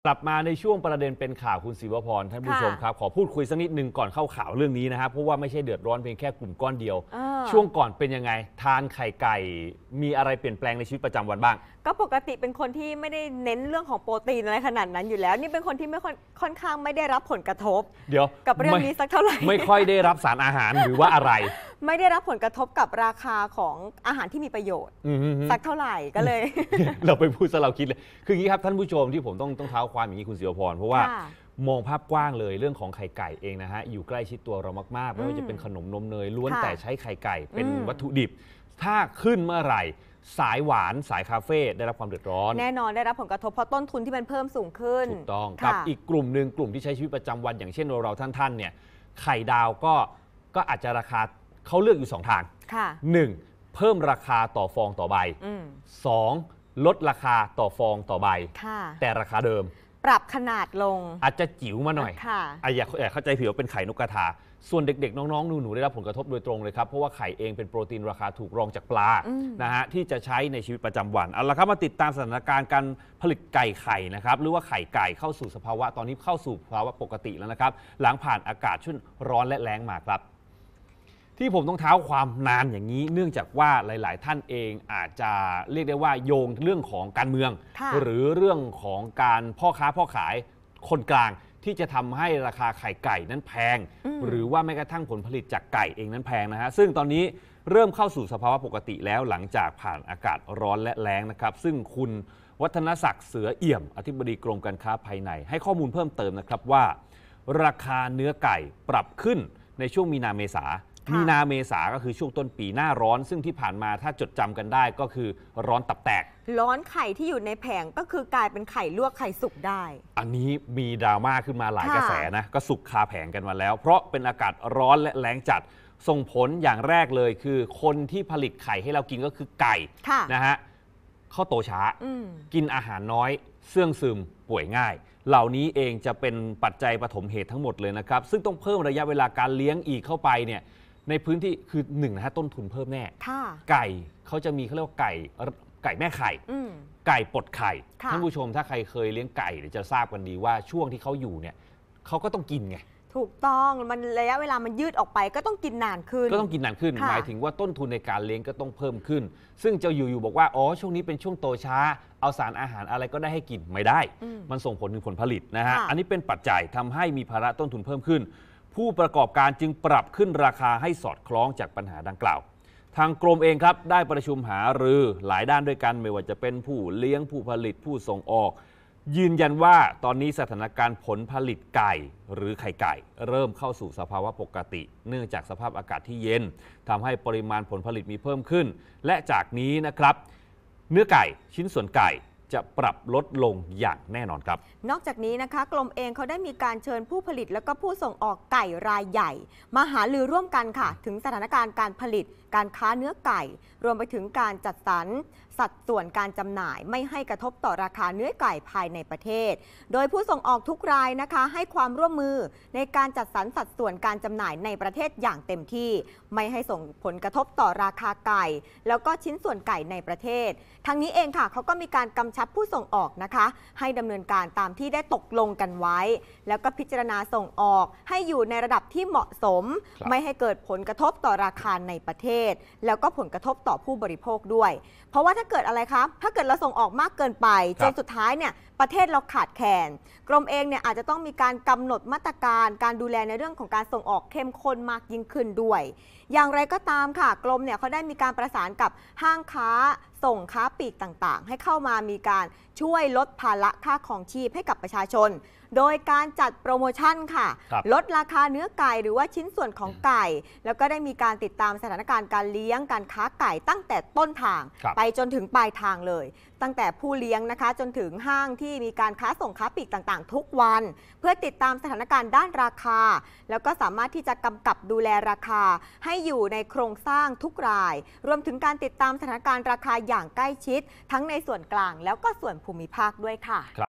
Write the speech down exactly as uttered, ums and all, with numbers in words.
กลับมาในช่วงประเด็นเป็นข่าวคุณศิวพรท่านผู้ชมครับขอพูดคุยสักนิดนึงก่อนเข้าข่าวเรื่องนี้นะครับเพราะว่าไม่ใช่เดือดร้อนเพียงแค่กลุ่มก้อนเดียวช่วงก่อนเป็นยังไงทานไข่ไก่มีอะไรเปลี่ยนแปลงในชีวิตประจำวันบ้างก็ปกติเป็นคนที่ไม่ได้เน้นเรื่องของโปรตีนอะไรขนาดนั้นอยู่แล้วนี่เป็นคนที่ไม่ค่อนข้างไม่ได้รับผลกระทบเดี๋ยวกับเรื่องนี้สักเท่าไหร่ไม่ค่อยได้รับสารอาหารหรือว่าอะไรไม่ได้รับผลกระทบกับราคาของอาหารที่มีประโยชน์สักเท่าไหร่ก็เลยเราไปพูดซะเราคิดเลยคืออย่างนี้ครับท่านผู้ชมที่ผมต้องต้องเท้าความอย่างนี้คุณศิวพรเพราะว่ามองภาพกว้างเลยเรื่องของไข่ไก่เองนะฮะอยู่ใกล้ชิดตัวเรามากๆไม่ว่าจะเป็นขนมนมเนยล้วนแต่ใช้ไข่ไก่เป็นวัตถุดิบถ้าขึ้นเมื่อไหร่สายหวานสายคาเฟ่ได้รับความเดือดร้อนแน่นอนได้รับผลกระทบเพราะต้นทุนที่มันเพิ่มสูงขึ้นถูกต้องกับอีกกลุ่มหนึ่งกลุ่มที่ใช้ชีวิตประจำวันอย่างเช่นเราท่านๆเนี่ยไข่ดาวก็ก็อาจจะราคาเขาเลือกอยู่สองทางหนึ่งเพิ่มราคาต่อฟองต่อใบสองลดราคาต่อฟองต่อใบแต่ราคาเดิมปรับขนาดลงอาจจะจิ๋วมาหน่อยอย่าเข้าใจผิดว่าเป็นไข่นกกระทาส่วนเด็กๆน้องๆหนูๆได้รับผลกระทบโดยตรงเลยครับเพราะว่าไข่เองเป็นโปรตีนราคาถูกรองจากปลานะฮะที่จะใช้ในชีวิตประจำวันเอาละครับมาติดตามสถานการณ์การผลิตไก่ไข่นะครับหรือว่าไข่ไก่เข้าสู่สภาวะตอนนี้เข้าสู่ภาวะปกติแล้วนะครับหลังผ่านอากาศช่วงร้อนและแล้งมาครับที่ผมต้องเท้าความนานอย่างนี้เนื่องจากว่าหลายๆท่านเองอาจจะเรียกได้ว่าโยงเรื่องของการเมืองหรือเรื่องของการพ่อค้าพ่อขายคนกลางที่จะทำให้ราคาไข่ไก่นั้นแพงหรือว่าแม้กระทั่งผลผลิตจากไก่เองนั้นแพงนะฮะซึ่งตอนนี้เริ่มเข้าสู่สภาวะปกติแล้วหลังจากผ่านอากาศร้อนและแล้งนะครับซึ่งคุณวัฒนศักดิ์เสือเอี่ยมอธิบดีกรมการค้าภายในให้ข้อมูลเพิ่มเติมนะครับว่าราคาเนื้อไก่ปรับขึ้นในช่วงมีนาเมษามีนาเมษาก็คือช่วงต้นปีหน้าร้อนซึ่งที่ผ่านมาถ้าจดจำกันได้ก็คือร้อนตับแตกร้อนไข่ที่อยู่ในแผงก็คือกลายเป็นไข่ลวกไข่สุกได้อันนี้มีดราม่าขึ้นมาหลายกระแสนะก็สุกคาแผงกันมาแล้วเพราะเป็นอากาศร้อนและแล้งจัดส่งผลอย่างแรกเลยคือคนที่ผลิตไข่ให้เรากินก็คือไก่นะฮะเขาโตช้ากินอาหารน้อยเสื่องซึมป่วยง่ายเหล่านี้เองจะเป็นปัจจัยปฐมเหตุทั้งหมดเลยนะครับซึ่งต้องเพิ่มระยะเวลาการเลี้ยงอีกเข้าไปเนี่ยในพื้นที่คือหนึ่งนะฮะต้นทุนเพิ่มแน่ไก่เขาจะมีเขาเรียกว่าไก่ไก่แม่ไข่ไก่ปลดไข่ท่านผู้ชมถ้าใครเคยเลี้ยงไก่จะทราบกันดีว่าช่วงที่เขาอยู่เนี่ยเขาก็ต้องกินไงถูกต้องมันระยะเวลามันยืดออกไปก็ต้องกินนานขึ้นก็ต้องกินนานขึ้นหมายถึงว่าต้นทุนในการเลี้ยงก็ต้องเพิ่มขึ้นซึ่งจะอยู่ๆบอกว่าอ๋อช่วงนี้เป็นช่วงโตช้าเอาสารอาหารอะไรก็ได้ให้กินไม่ได้มันส่งผลถึงผลผลิตนะฮะอันนี้เป็นปัจจัยทำให้มีภาระต้นทุนเพิ่มขึ้นผู้ประกอบการจึงปรับขึ้นราคาให้สอดคล้องจากปัญหาดังกล่าวทางกรมเองครับได้ประชุมหารือหลายด้านด้วยกันไม่ว่าจะเป็นผู้เลี้ยงผู้ผลิตผู้ส่งออกยืนยันว่าตอนนี้สถานการณ์ผลผลิตไก่หรือไข่ไก่เริ่มเข้าสู่สภาวะปกติเนื่องจากสภาพอากาศที่เย็นทำให้ปริมาณผลผลิตมีเพิ่มขึ้นและจากนี้นะครับเนื้อไก่ชิ้นส่วนไก่จะปรับลดลงอย่างแน่นอนครับนอกจากนี้นะคะกรมเองเขาได้มีการเชิญผู้ผลิตแล้วก็ผู้ส่งออกไก่รายใหญ่มาหารือร่วมกันค่ะถึงสถานการณ์การผลิตการค้าเนื้อไก่รวมไปถึงการจัดสรรสัดส่วนการจำหน่ายไม่ให้กระทบต่อราคาเนื้อไก่ภายในประเทศโดยผู้ส่งออกทุกรายนะคะให้ความร่วมมือในการจัดสรรสัดส่วนการจำหน่ายในประเทศอย่างเต็มที่ไม่ให้ส่งผลกระทบต่อราคาไก่แล้วก็ชิ้นส่วนไก่ในประเทศทั้งนี้เองค่ะเขาก็มีการกำชับผู้ส่งออกนะคะให้ดำเนินการตามที่ได้ตกลงกันไว้แล้วก็พิจารณาส่งออกให้อยู่ในระดับที่เหมาะสมไม่ให้เกิดผลกระทบต่อราคาในประเทศแล้วก็ผลกระทบต่อผู้บริโภคด้วยเพราะว่าถ้าเกิดอะไรครับถ้าเกิดเราส่งออกมากเกินไปจนสุดท้ายเนี่ยประเทศเราขาดแคลนกรมเองเนี่ยอาจจะต้องมีการกำหนดมาตรการการดูแลในเรื่องของการส่งออกเข้มข้นมากยิ่งขึ้นด้วยอย่างไรก็ตามค่ะกรมเนี่ยเขาได้มีการประสานกับห้างค้าส่งค้าปลีกต่างๆให้เข้ามามีการช่วยลดภาระค่าครองชีพให้กับประชาชนโดยการจัดโปรโมชั่นค่ะลดราคาเนื้อไก่หรือว่าชิ้นส่วนของไก่แล้วก็ได้มีการติดตามสถานการณ์การเลี้ยงการค้าไก่ตั้งแต่ต้นทางไปจนถึงปลายทางเลยตั้งแต่ผู้เลี้ยงนะคะจนถึงห้างที่มีการค้าส่งค้าปลีกต่างๆทุกวันเพื่อติดตามสถานการณ์ด้านราคาแล้วก็สามารถที่จะกำกับดูแลราคาให้อยู่ในโครงสร้างทุกรายรวมถึงการติดตามสถานการณ์ราคาอย่างใกล้ชิดทั้งในส่วนกลางแล้วก็ส่วนภูมิภาคด้วยค่ะ